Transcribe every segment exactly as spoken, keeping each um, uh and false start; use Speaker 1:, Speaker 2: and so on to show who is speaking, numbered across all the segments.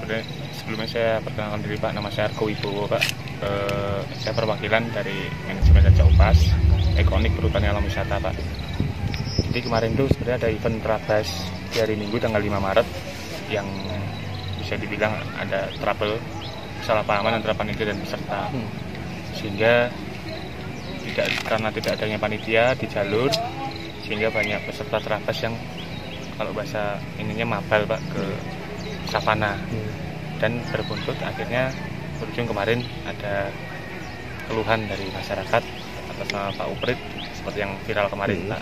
Speaker 1: sebenarnya sebelumnya saya perkenalkan diri Pak, nama saya Argo Wibowo Pak. Eh, saya perwakilan dari manajemen Rancak Upas, ikonik perhutani alam wisata Pak. Jadi kemarin itu sebenarnya ada event Trabas di hari Minggu tanggal lima Maret yang bisa dibilang ada trouble, kesalahpahaman antara panitia dan peserta. Hmm. Sehingga tidak karena tidak adanya panitia di jalur, sehingga banyak peserta Trabas yang kalau bahasa ininya mabal Pak ke savana. Hmm. Dan berbuntut akhirnya berujung kemarin ada keluhan dari masyarakat atas nama Pak Uprit seperti yang viral kemarin hmm. Pak.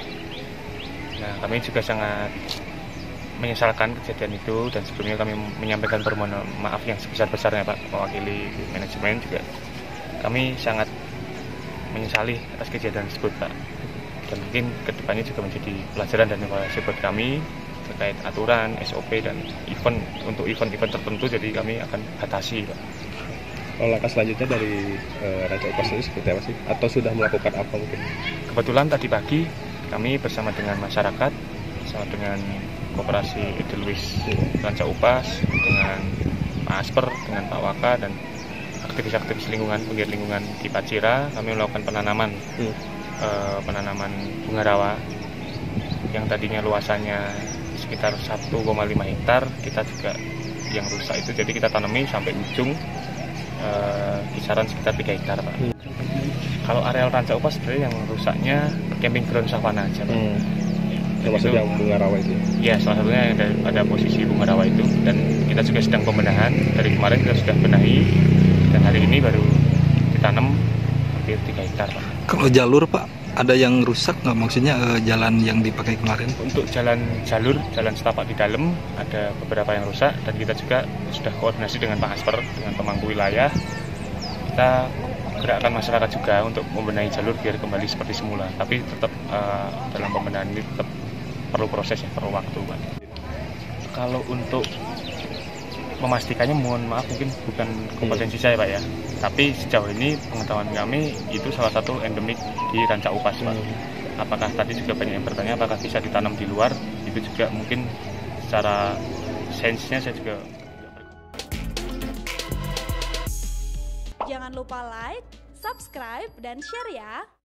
Speaker 1: Nah, kami juga sangat menyesalkan kejadian itu dan sebelumnya kami menyampaikan permohonan maaf yang sebesar-besarnya Pak, mewakili manajemen juga. Kami sangat menyesali atas kejadian tersebut Pak, dan mungkin kedepannya juga menjadi pelajaran dan evaluasi buat kami terkait aturan, S O P dan event untuk event-event tertentu, jadi kami akan batasi Pak.
Speaker 2: Oh, langkah selanjutnya dari uh, Rancak Upas ini seperti apa sih? Atau sudah melakukan apa mungkin?
Speaker 1: Kebetulan tadi pagi kami bersama dengan masyarakat, bersama dengan Koperasi Edelweiss Rancak Upas, dengan Pak Asper, dengan Pak Waka dan aktivis-aktivis lingkungan, penggiat lingkungan di Pacira, kami melakukan penanaman hmm. uh, penanaman bunga rawa yang tadinya luasannya sekitar satu koma lima hektar, kita juga yang rusak itu jadi kita tanami sampai ujung uh, kisaran sekitar tiga hektar Pak. Hmm. Kalau areal Rancak Upas sebenarnya yang rusaknya camping ground savana aja Pak. Hmm.
Speaker 2: Termasuk yang bunga rawa itu?
Speaker 1: Ya, salah satunya ada, ada posisi bunga rawa itu, dan kita juga sedang pembenahan. Dari kemarin kita sudah benahi dan hari ini baru ditanam hampir tiga hektar Pak.
Speaker 3: Kalau jalur Pak, ada yang rusak nggak, maksudnya eh, jalan yang dipakai kemarin?
Speaker 1: Untuk jalan jalur, jalan setapak di dalam ada beberapa yang rusak, dan kita juga sudah koordinasi dengan Pak Asper, dengan pemangku wilayah. Kita gerakkan masyarakat juga untuk membenahi jalur biar kembali seperti semula, tapi tetap uh, dalam pembenahan ini tetap perlu proses ya, perlu waktu Pak. Kalau untuk memastikannya mohon maaf mungkin bukan kompetensi saya Pak ya, tapi sejauh ini pengetahuan kami itu salah satu endemik di Rancak Upas Pak. Apakah tadi juga banyak yang bertanya apakah bisa ditanam di luar, itu juga mungkin secara sainsnya saya juga.
Speaker 4: Jangan lupa like, subscribe, dan share ya.